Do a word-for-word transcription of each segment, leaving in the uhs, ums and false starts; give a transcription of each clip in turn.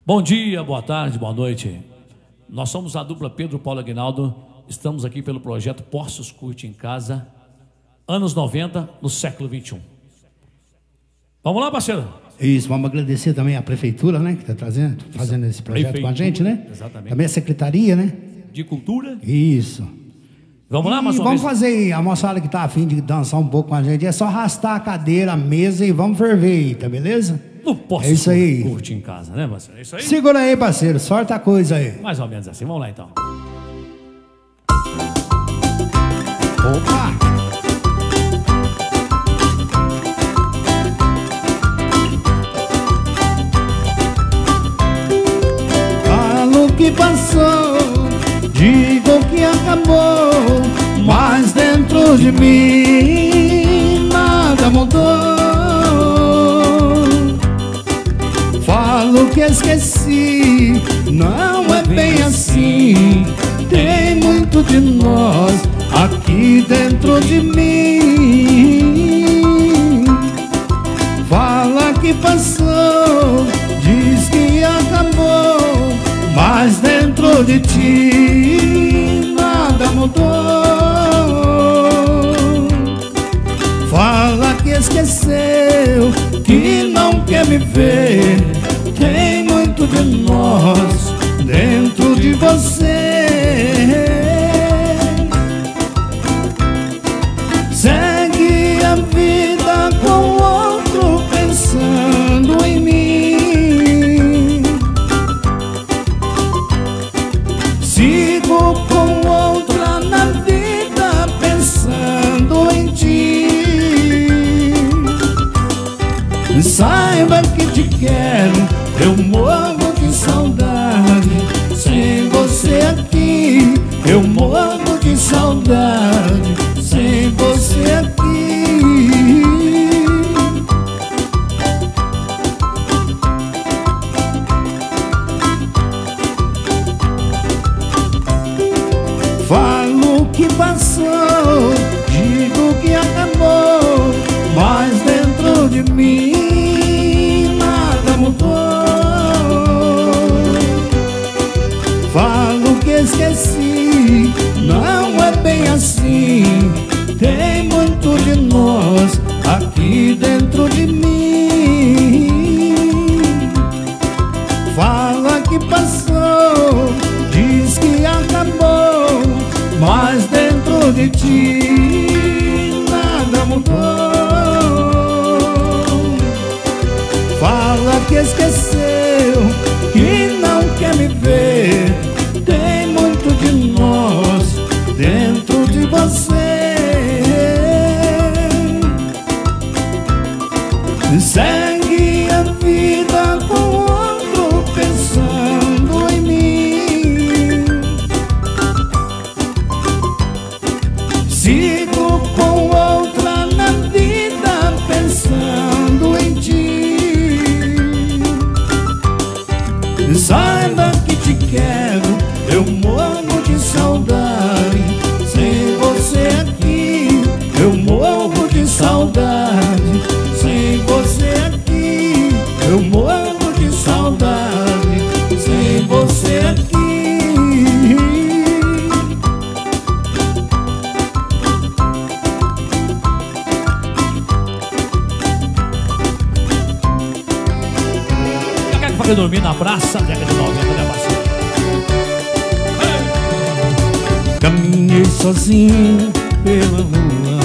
Bom dia, boa tarde, boa noite. Nós somos a dupla Pedro Paulo Aguinaldo. Estamos aqui pelo projeto Poços Curte em Casa, anos noventa, no século vinte e um. Vamos lá, parceiro? Isso, vamos agradecer também a prefeitura, né, que está trazendo, fazendo esse projeto prefeitura, com a gente, né? Exatamente. Também a secretaria, né? De Cultura. Isso. Vamos lá, mais uma vamos vez. fazer, a moçada que está afim de dançar um pouco com a gente, é só arrastar a cadeira, a mesa e vamos ferver aí, tá beleza? No Poços é isso aí. Curte em Casa, né, parceiro? É isso aí? Segura aí, parceiro, sorte a coisa aí. Mais ou menos assim, vamos lá então. Opa! Falo que passou, digo que acabou, mas dentro de mim nada mudou. Falo que esqueci, não é bem assim. Tem muito de nós aqui dentro de mim. Fala que passou, diz que acabou, mas dentro de ti nada mudou. Fala que esqueceu, que não quer me ver. Tem muito de nós dentro de você. Segue a vida com outro pensando em mim. Sigo com outra na vida pensando em ti. Saiba que te quero, eu morro de saudade. Sem você aqui, eu morro de saudade. Sem você aqui. Falo que passou, digo que acabou, mas dentro de mim nada mudou. Falo que esqueci, não é bem assim. Tem muito de nós aqui dentro de mim. Fala que passou, diz que acabou, mas dentro de ti nada mudou. Fala que esqueceu, que não quer me ver. Tem muito de nós dentro de você. Segue a vida com outro pensando em mim. Sigo com outra na vida pensando em ti. Saiba que te quero, eu morro de saudade. Sem você aqui, eu morro de saudade. Sem você aqui, eu morro de saudade. Sem você aqui. Já quer que fazer dormir na praça, década de noventa, né, parceiro? Caminhei sozinho pela rua,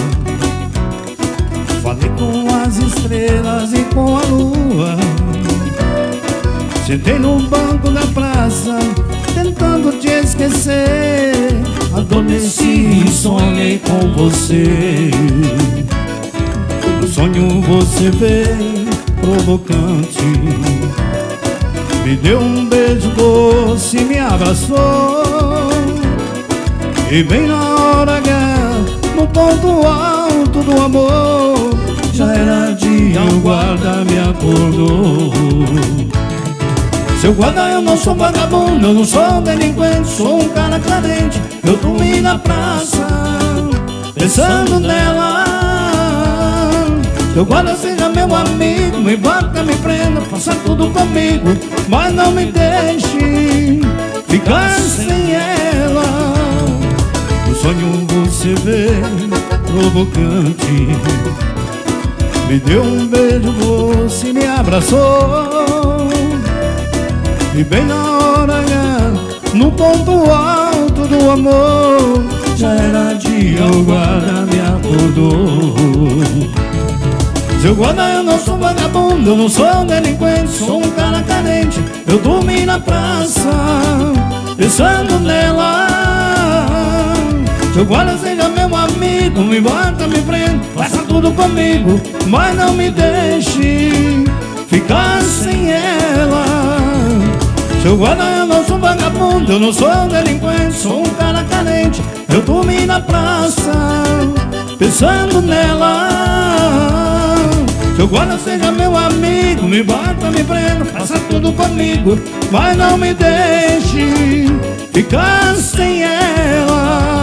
falei com as estrelas e com a lua. Sentei no banco da praça, tentando te esquecer. Adormeci e sonhei com você. No sonho você veio provocante, me deu um beijo doce, me abraçou. E bem na hora H, no ponto alto do amor, já era dia, o guarda me acordou. Seu guarda, eu não sou vagabundo, eu não sou delinquente, sou um cara carente. Eu dormi na praça, pensando nela. Teu guarda seja meu amigo, me bata, me prenda, faça tudo comigo, mas não me deixe ficar sem ela. No sonho você veio provocante, me deu um beijo, você me abraçou, e bem na hora, no ponto alto do amor, já era dia, o guarda me acordou. Seu guarda, eu não sou vagabundo, eu não sou um delinquente, sou um cara carente. Eu dormi na praça, pensando nela. Seu guarda seja meu amigo, me bata, me prenda, faça tudo comigo, mas não me deixe ficar sem ela. Seu guarda, eu não sou vagabundo, eu não sou um delinquente, sou um cara carente. Eu dormi na praça, pensando nela. Seu guarda seja meu amigo, me bata, me prenda, faça tudo comigo, mas não me deixe ficar sem ela.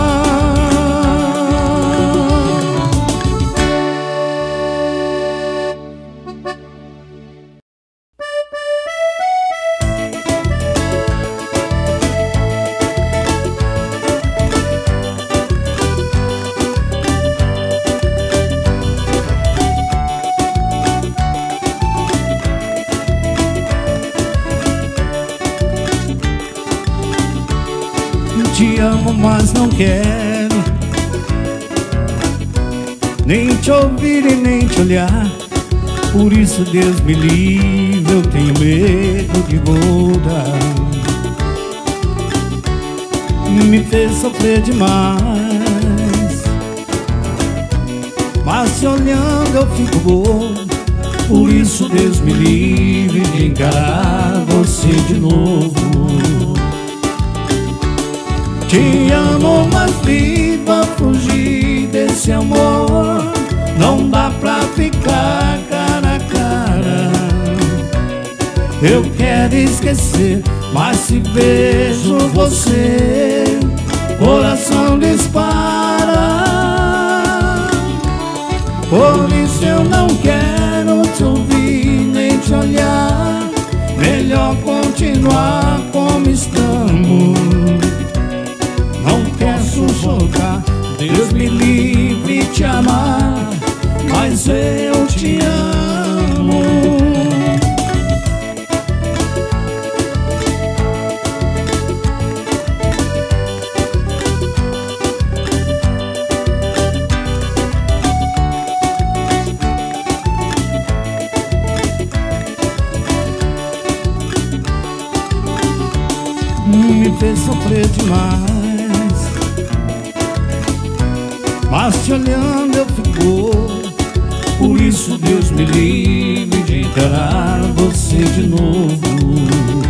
Te amo, mas não quero nem te ouvir e nem te olhar. Por isso, Deus me livre, eu tenho medo de voltar. Me fez sofrer demais, mas se olhando eu fico bom. Por isso, Deus me livre de encarar você de novo. Te amo, mas viva fugir desse amor. Não dá pra ficar cara a cara. Eu quero esquecer, mas se vejo você, coração dispara. Por isso eu não quero te ouvir nem te olhar. Melhor continuar como estamos. Não quero sufocar, Deus me livre de te amar, mas eu te amo. Me fez sofrer demais, mas te olhando eu fico. Por isso, Deus me livre de encarar você de novo.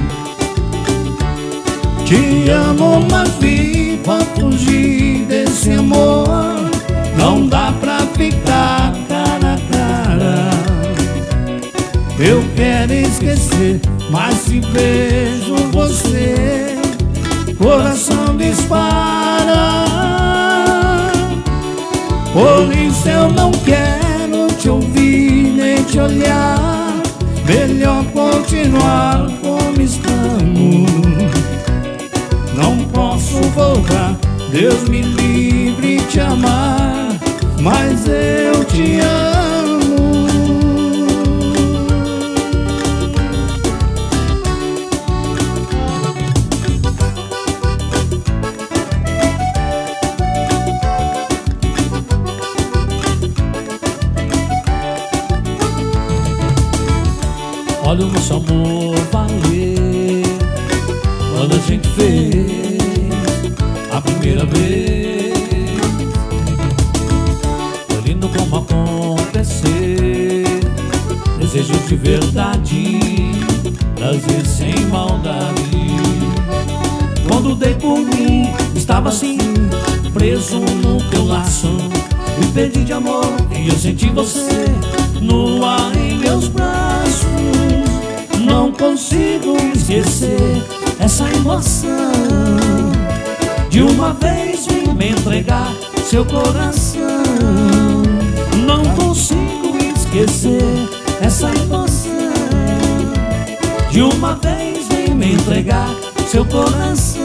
Te amo, mas viva fugir desse amor. Não dá pra ficar cara a cara. Eu quero esquecer, mas se vejo você, coração dispara. Por isso eu não quero te ouvir nem te olhar. Melhor continuar como estamos. Não posso voltar, Deus me livre de te amar, mas eu te amo. Olha o nosso amor valer quando a gente fez a primeira vez. Foi lindo como acontecer, desejo de verdade, prazer sem maldade. Quando dei por mim, estava assim, preso no teu laço. Me perdi de amor e eu senti você no ar em meus braços. Não consigo esquecer essa emoção de uma vez vir me entregar seu coração. Não consigo esquecer esquecer essa emoção. De uma vez vem me entregar seu coração.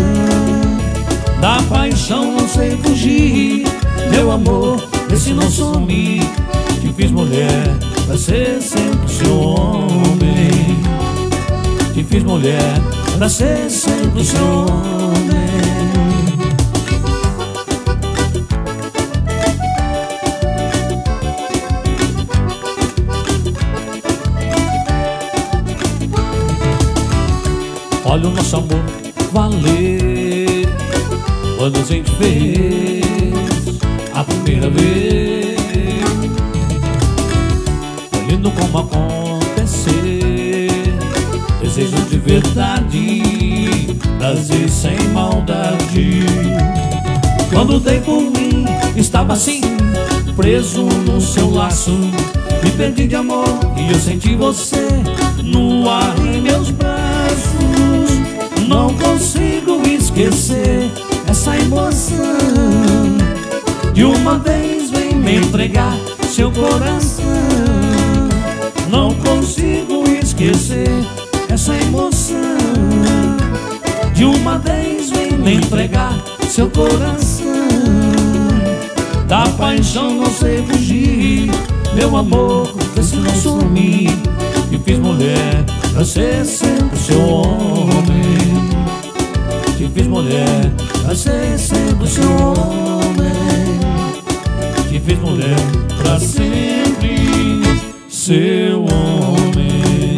Da paixão não sei fugir, meu amor, vê se não some. Te fiz mulher pra ser sempre seu homem. Te fiz mulher pra ser sempre seu homem. Olha o nosso amor valer quando a gente fez a primeira vez. Foi lindo como acontecer, desejo de verdade, prazer sem maldade. Quando dei por mim, estava assim, preso no seu laço. Me perdi de amor e eu senti você no ar em meus braços. Não consigo esquecer essa emoção. De uma vez vem me entregar seu coração. Não consigo esquecer essa emoção. De uma vez vem me entregar seu coração. Da paixão não sei fugir, meu amor, vê se não sumir. Te fiz mulher pra ser sempre seu homem. Te fiz mulher pra ser sempre seu homem. Te fiz mulher pra sempre seu homem.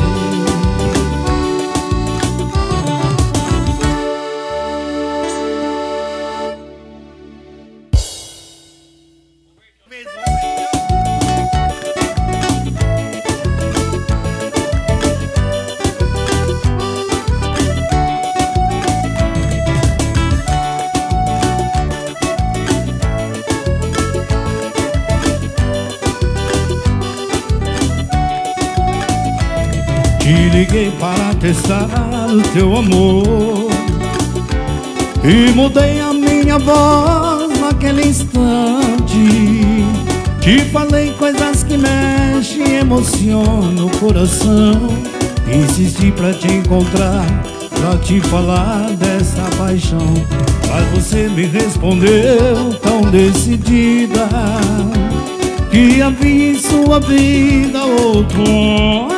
Te liguei para testar o teu amor e mudei a minha voz naquele instante. Te falei coisas que mexem e emocionam o coração. Insisti pra te encontrar, pra te falar dessa paixão. Mas você me respondeu tão decidida que havia em sua vida outro homem.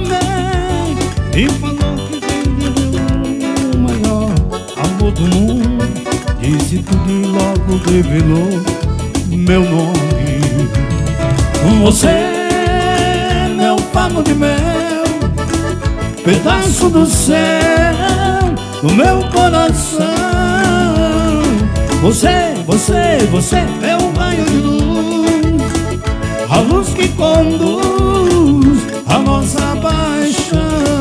E falou que tem o maior amor do mundo. Disse tudo e logo revelou meu nome. Você, meu favo de mel, pedaço do céu, do meu coração. Você, você, você, meu raio de luz, a luz que conduz a nossa paixão.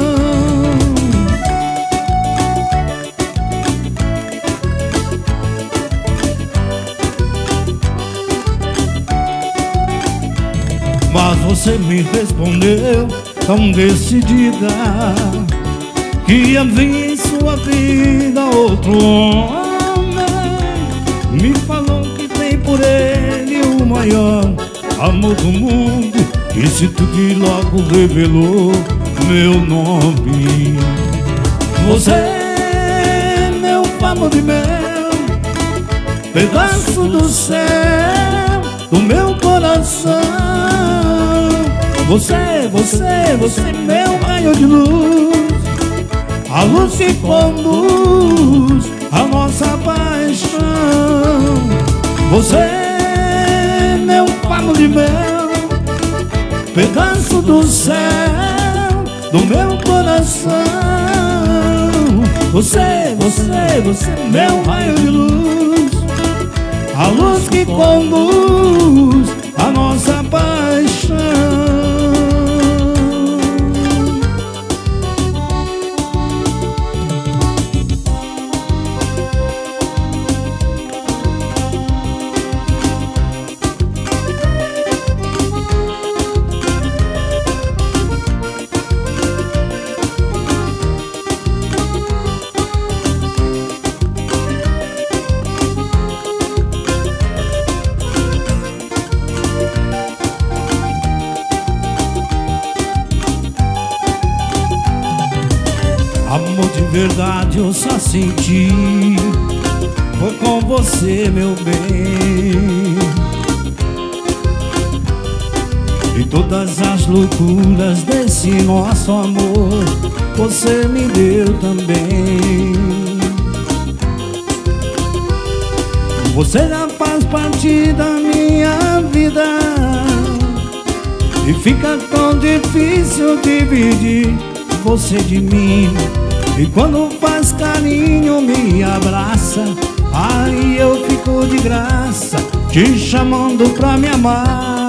Mas você me respondeu tão decidida que havia em sua vida outro homem. Me falou que tem por ele o maior amor do mundo. Disse tudo e logo revelou meu nome. Você, meu favo de mel, pedaço do céu, do meu coração. Você, você, você, meu raio de luz, a luz que conduz a nossa paixão. Você, meu favo de mel, pedaço do céu, do meu coração. Você, você, você, meu raio de luz, a luz que conduz a nossa paixão. Amor de verdade eu só senti foi com você, meu bem. E todas as loucuras desse nosso amor você me deu também. Você já faz parte da minha vida e fica tão difícil dividir você de mim. E quando faz carinho, me abraça, aí eu fico de graça, te chamando pra me amar.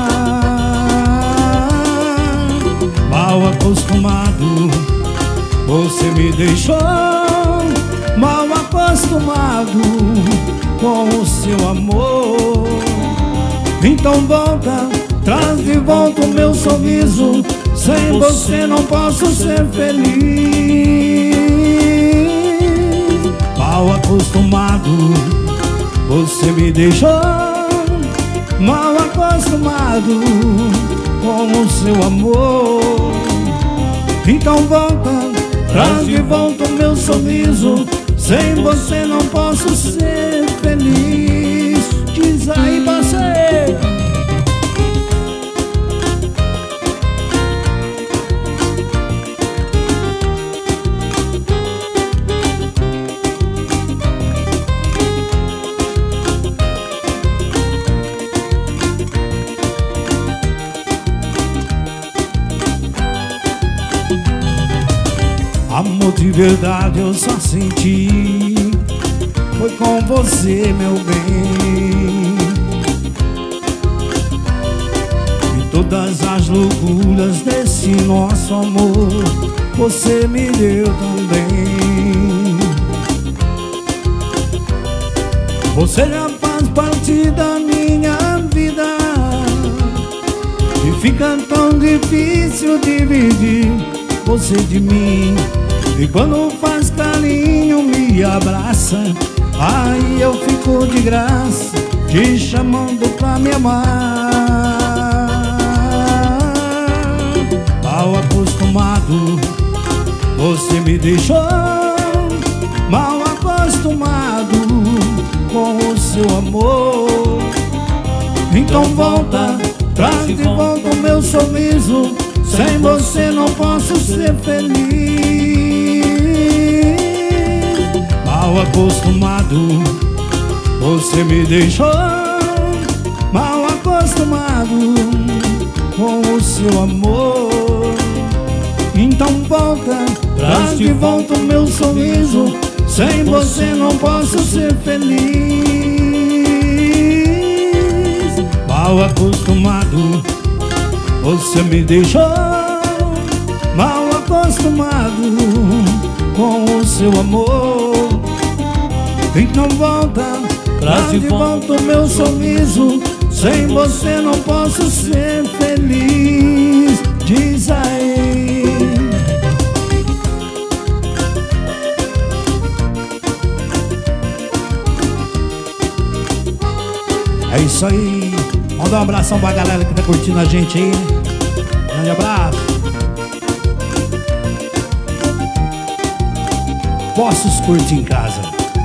Mal acostumado, você me deixou. Mal acostumado com o seu amor. Então volta, traz de volta o meu sorriso. Sem você não posso ser feliz. Mal acostumado, você me deixou. Mal acostumado com o seu amor. Então volta, traz de volta o meu sorriso. Sem você não posso ser feliz. Diz aí, parceiro. Amor de verdade eu só senti foi com você, meu bem. E todas as loucuras desse nosso amor você me deu também. Você já faz parte da minha vida e fica tão difícil dividir você de mim. E quando faz carinho, me abraça, aí eu fico de graça, te chamando pra me amar. Mal acostumado, você me deixou. Mal acostumado com o seu amor. Então volta, traz de volta o meu sorriso. Sem você não posso ser feliz. Mal acostumado, você me deixou. Mal acostumado com o seu amor. Então volta, traz de volta o meu sorriso. Sem você não posso ser feliz. Mal acostumado, você me deixou. Mal acostumado com o seu amor. Então volta, traz de volta o meu sorriso. Sem você não posso ser feliz. Diz aí. É isso aí. Vamos dar um abração pra galera que tá curtindo a gente aí. Grande abraço. Poços Curte em Casa.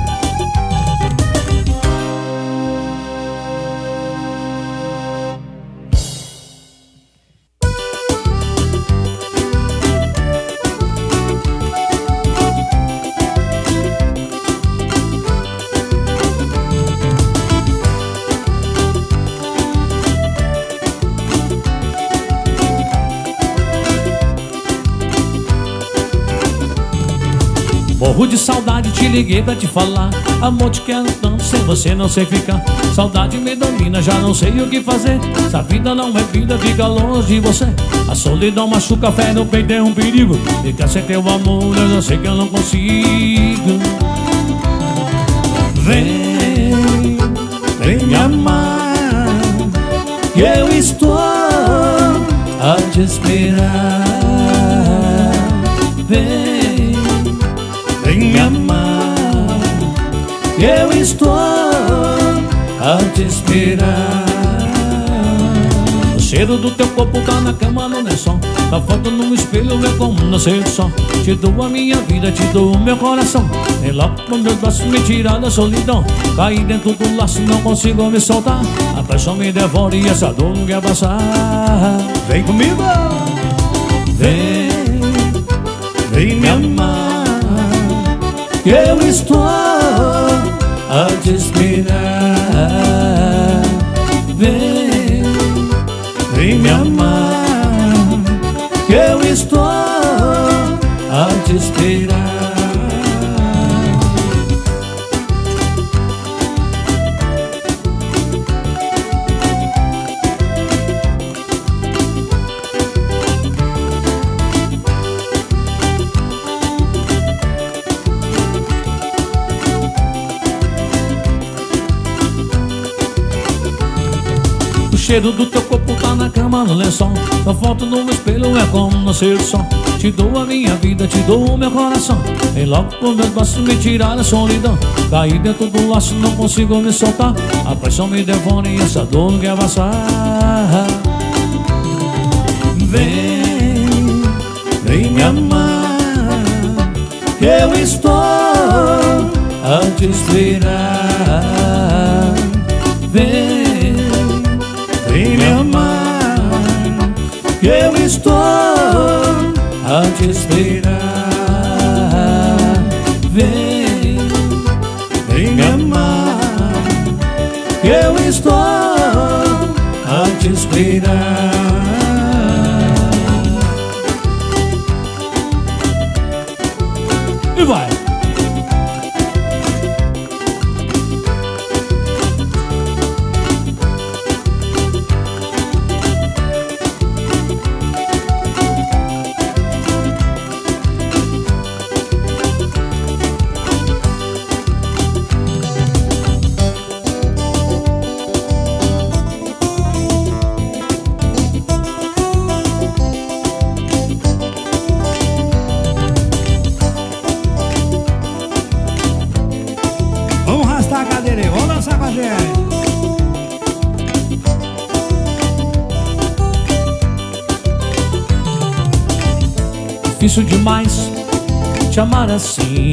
Morro de saudade, te liguei pra te falar. Amor, te quero tanto, sem você não sei ficar. Saudade me domina, já não sei o que fazer. Se a vida não é vida, fica longe de você. A solidão machuca, a fé no peito é um perigo. Ficar sem teu amor, eu já sei que eu não consigo. Vem, vem me amar, que eu estou a te esperar. Vem, vem me amar, que eu estou a te esperar. O cheiro do teu corpo tá na cama, no lençol. Da foto no espelho é como nascer do sol. Te dou a minha vida, te dou o meu coração. Vem logo com meus braços me tirar da solidão. Caí dentro do laço, não consigo me soltar. A paixão me devora e essa dor não quer passar. Vem comigo! Vem, vem me amar, que eu estou a te esperar. Vem, vem me amar, que eu estou a te esperar. O cheiro do teu corpo tá na cama, no lençol. Só foto no espelho é como nascer do sol. Te dou a minha vida, te dou o meu coração. Vem logo com meus braços me tirar da solidão. Caí dentro do laço, não consigo me soltar. A paixão me devora e essa dor não quer passar. Vem, vem me amar, que eu estou a te esperar. Vem, vem me amar, que eu estou a te esperar. Vem, vem me amar, que eu estou a te esperar. E vai! Vamos arrastar a cadeira aí, vamos dançar com a gente. Difícil demais te amar assim.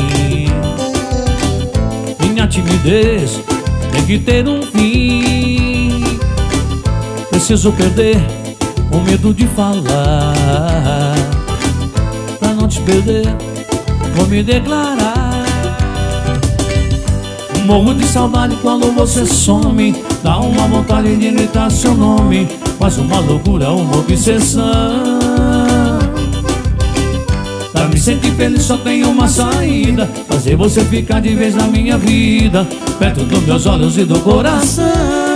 Minha timidez tem que ter um fim. Preciso perder o medo de falar. Pra não te perder, vou me declarar. Morro de saudade quando você some. Dá uma vontade de gritar seu nome. Faz uma loucura, uma obsessão. Pra me sentir feliz só tem uma saída: fazer você ficar de vez na minha vida, perto dos meus olhos e do coração.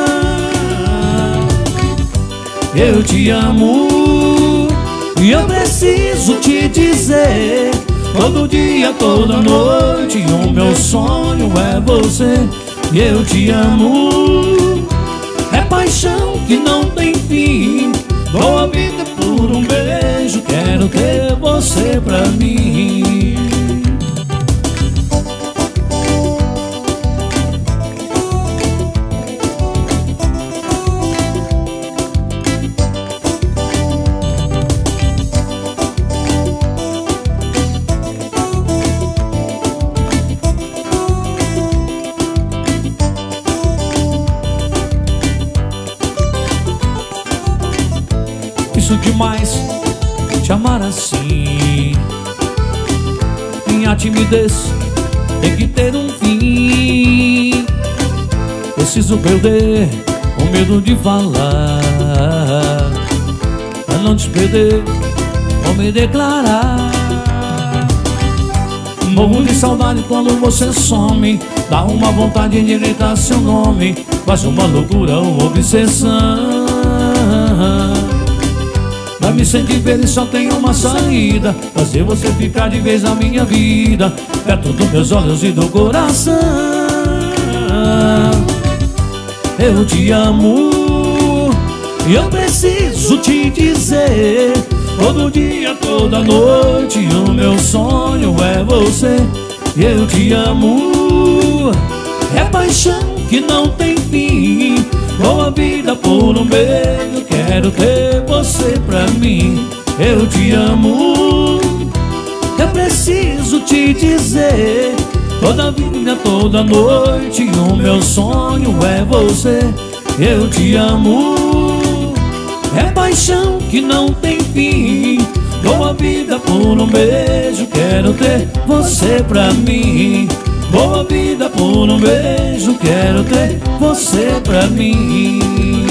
Eu te amo e eu preciso te dizer, todo dia, toda noite, o meu sonho é você. E eu te amo, é paixão que não tem fim. Dou a vida por um beijo, quero ter você pra mim. Difícil demais te amar assim. Minha timidez tem que ter um fim. Preciso perder o medo de falar. Pra não te perder, vou me declarar. Morro de saudade quando você some. Dá uma vontade de gritar seu nome. Faz uma loucura, uma obsessão. Pra me sentir feliz só tem uma saída: fazer você ficar de vez na minha vida, perto dos meus olhos e do coração. Eu te amo e eu preciso te dizer, todo dia, toda noite, o meu sonho é você. Eu te amo, é paixão que não tem fim. Dou a vida por um beijo, quero ter você pra mim. eu te amo. Eu preciso te dizer, toda vida, toda noite, o meu sonho é você. Eu te amo, é paixão que não tem fim. Dou a vida por um beijo, quero ter você pra mim. Dou a vida por um beijo, quero ter você pra mim.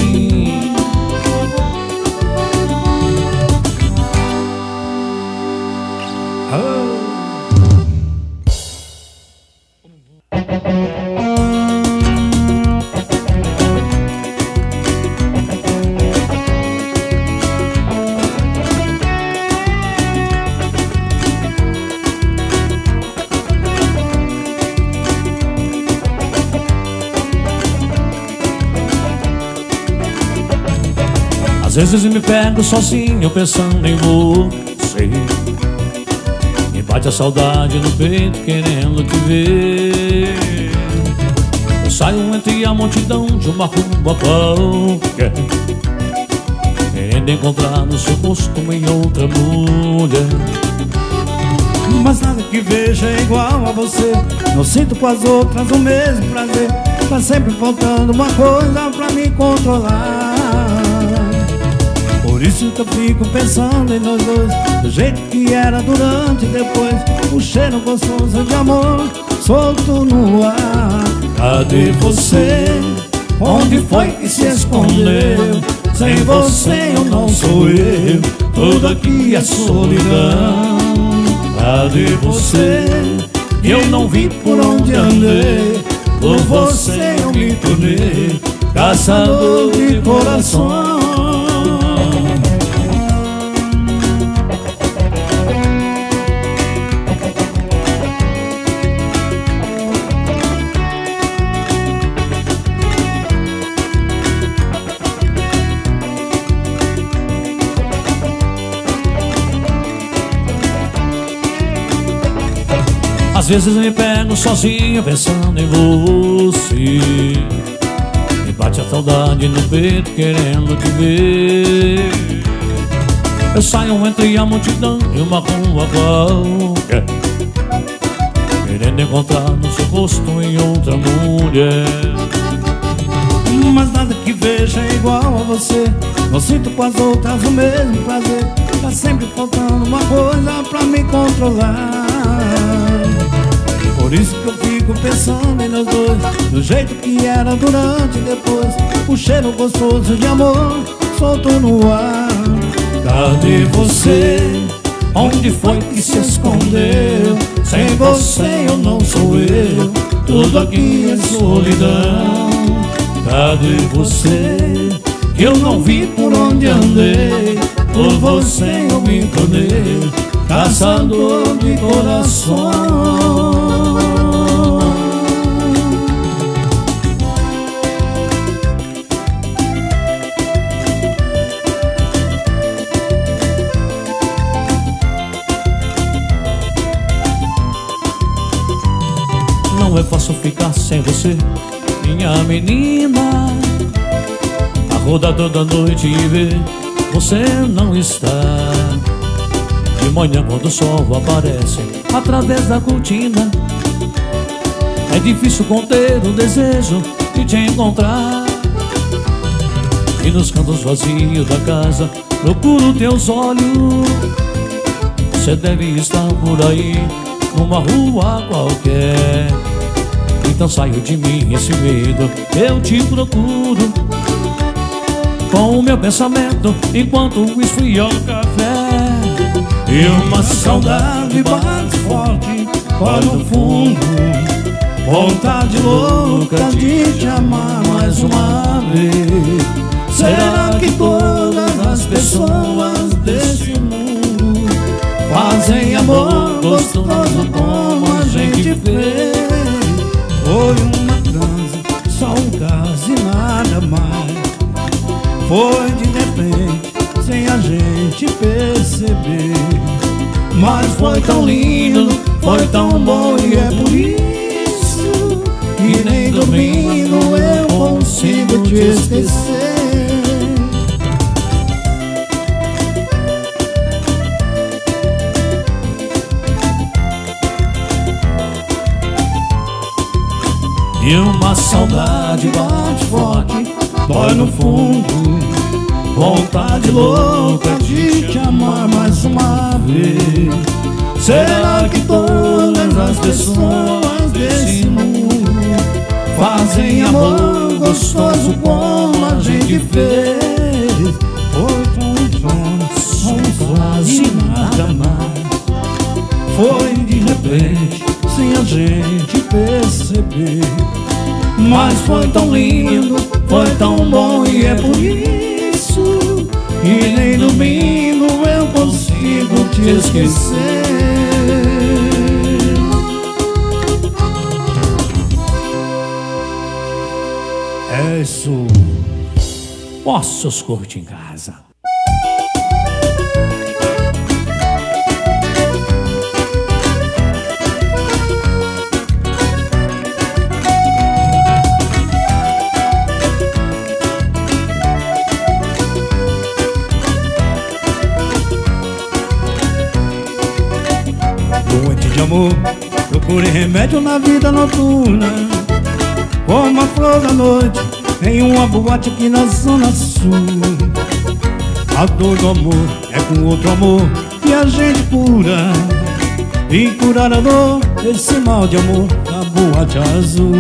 Às vezes me pego sozinho pensando em você. Me bate a saudade no peito querendo te ver. Eu saio entre a multidão de uma rua qualquer, querendo encontrar no seu rosto em outra mulher. Mas nada que veja é igual a você. Não sinto com as outras o mesmo prazer. Tá sempre faltando uma coisa pra me controlar. Por isso que eu fico pensando em nós dois, do jeito que era durante e depois. O cheiro gostoso de amor solto no ar. Cadê você? Onde foi que se escondeu? Sem você eu não sou eu, tudo aqui é solidão. Cadê você? Eu não vi por onde andei, por você eu me tornei caçador de coração. Às vezes me pego sozinho pensando em você. Me bate a saudade no peito querendo te ver. Eu saio entre a multidão de uma rua qualquer, querendo encontrar no seu rosto em outra mulher. Mas nada que veja é igual a você. Não sinto com as outras o mesmo prazer. Tá sempre faltando uma coisa pra me controlar. Por isso que eu fico pensando em nós dois, do jeito que era durante e depois. O cheiro gostoso de amor solto no ar. Cadê você? Onde foi que se escondeu? Sem você eu não sou eu, tudo aqui é solidão. Cadê você? Que eu não vi por onde andei, por você eu me tornei caçador de coração. Não é fácil ficar sem você, minha menina. Acordar toda noite e ver você não está. De manhã quando o sol aparece através da cortina, é difícil conter o desejo de te encontrar. E nos cantos vazios da casa procuro teus olhos. Você deve estar por aí, numa rua qualquer. Então saio de mim esse medo, eu te procuro com o meu pensamento enquanto esfria o café. E uma saudade bate forte, corre no fundo, vontade louca de te amar mais uma vez. Será que todas as pessoas desse mundo fazem amor gostoso como a gente fez? Foi uma transa, só um caso e nada mais. Foi de repente, sem a gente perceber. Mas foi tão lindo, foi tão bom, e é por isso que nem dormindo eu consigo te esquecer. e uma saudade bate forte, dói no fundo, vontade louca de te amar mais uma vez. Será que todas as pessoas desse mundo fazem amor gostoso como a gente fez? Foi tão quase nada mais, foi de repente, sem a gente perceber. Mas foi tão lindo, foi tão bom e é por isso que nem dormindo eu consigo te esquecer. É isso. Posso curtir em casa. Noite de amor, procure remédio na vida noturna, como a flor da noite em uma boate aqui na zona sul. A dor do amor é com outro amor que a gente cura, e curar a dor desse mal de amor da boate azul.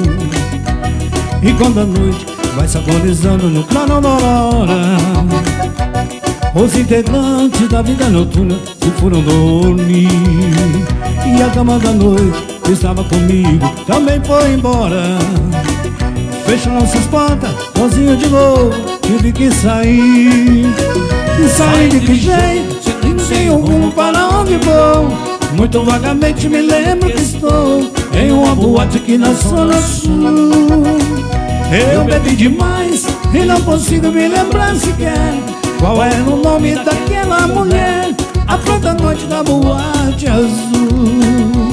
E quando a noite vai se agonizando no clarão da aurora, os integrantes da vida noturna se foram dormir, e a cama da noite que estava comigo também foi embora. Fecharam suas portas, sozinho de novo, tive que sair. E sair de que jeito, sem o rumo para onde vou. Muito vagamente me lembro que estou em uma boate aqui na zona sul. Eu bebi demais e não consigo me lembrar sequer qual era o nome daquela mulher, a flor da noite da boate azul.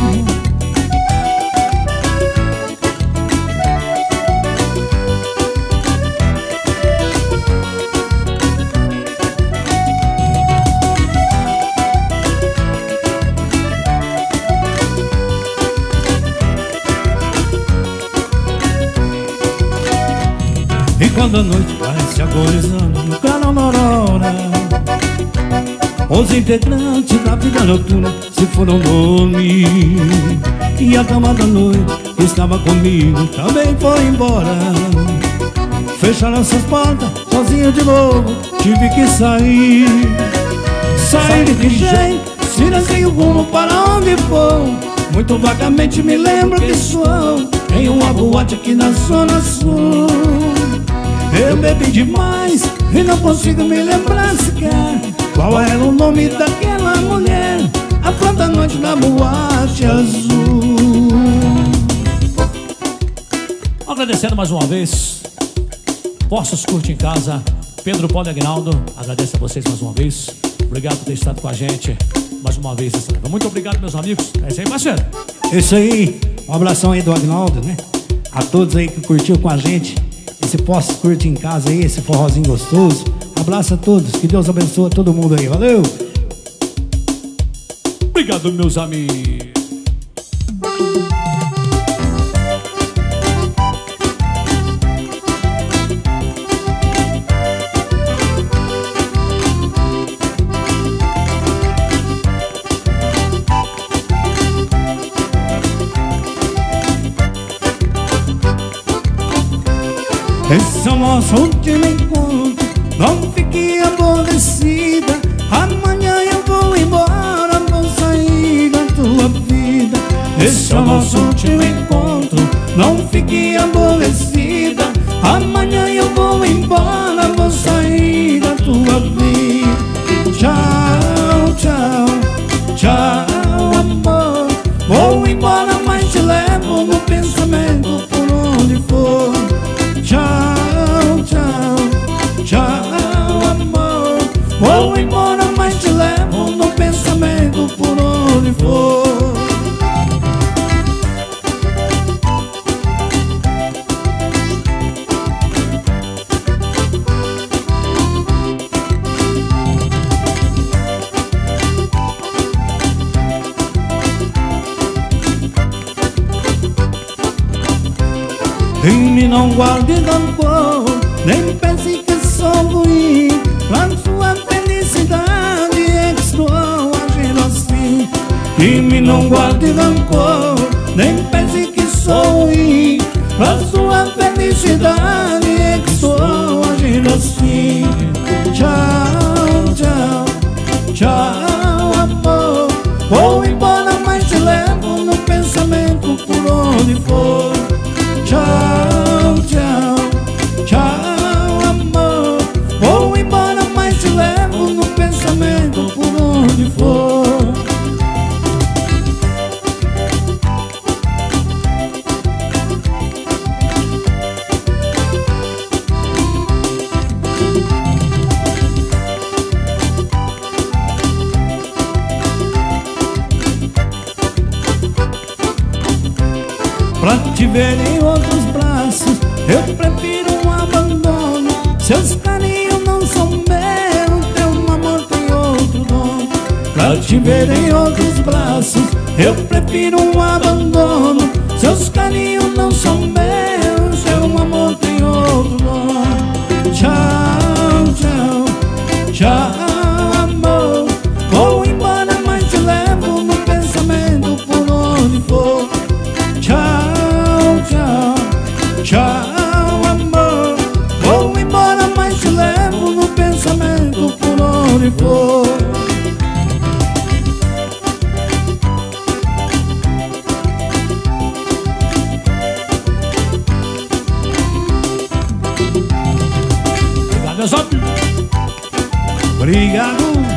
E quando a noite vai se agonizando no clarão da aurora, os integrantes da vida noturna se foram dormir, e a cama da noite que estava comigo também foi embora. Fecharam suas portas, sozinho de novo, tive que sair. Sair de que jeito, se não tenho rumo para onde vou. Muito vagamente me lembro que sou em uma boate aqui na zona sul. Eu bebi demais e não consigo me lembrar sequer qual era o nome daquela mulher, a flor da noite da boate azul. Agradecendo mais uma vez, Poços Curte em Casa, Pedro Paulo e Aguinaldo, agradeço a vocês mais uma vez. Obrigado por ter estado com a gente mais uma vez nessa live. Muito obrigado, meus amigos. É isso aí, parceiro. Isso aí, um abração aí do Aguinaldo, né? A todos aí que curtiu com a gente esse Poços Curte em Casa aí, esse forrozinho gostoso. Abraço a todos, que Deus abençoe todo mundo aí, valeu! Obrigado, meus amigos. Esse é o nosso último encontro, não fique aborrecida. Amanhã eu vou embora, vou sair da tua vida. Esse é o nosso último encontro, não fique aborrecida. Amanhã eu vou embora, vou sair da tua vida. Tchau, tchau, tchau, amor. Vou embora, mas te levo no pensamento por onde for. Tchau, tchau, tchau, amor. Em mim não guarde rancor, nem pense que sou ruim. Pra sua felicidade é que estou agindo assim. Em mim não guarde rancor, nem pense que sou ruim. Pra sua felicidade é que estou agindo assim. Tchau, tchau, tchau, amor. Vou embora, mas te levo no pensamento por onde for. Tchau, tchau, tchau, amor. Vou embora, mas te levo no pensamento por onde for. Pra te ver em outros braços, eu prefiro um abandono. Seus carinhos não são meus, teu amor tem outro dono. Pra te ver em outros braços, eu prefiro um abandono. Seus carinhos não são meus, teu amor tem outro dono. Tchau, tchau, tchau, amor. Vou embora, mas te levo no pensamento por onde for. Tchau, tchau, tchau, amor. Vou embora, mas te levo no pensamento por onde for. Obrigado, meus amigos. Obrigado.